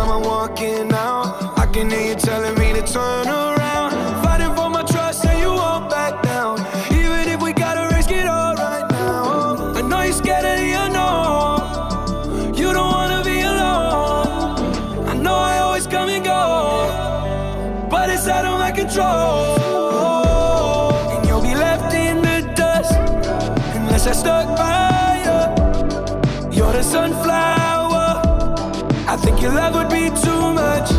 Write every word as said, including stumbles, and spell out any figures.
time I'm walking out, I can hear you telling me to turn around. Fighting for my trust and you won't back down. Even if we gotta risk it all right now. I know you're scared of the unknown. You don't wanna be alone. I know I always come and go, but it's out of my control. And you'll be left in the dust unless I stuck by you. You're the sunflower. I think your love would be too much.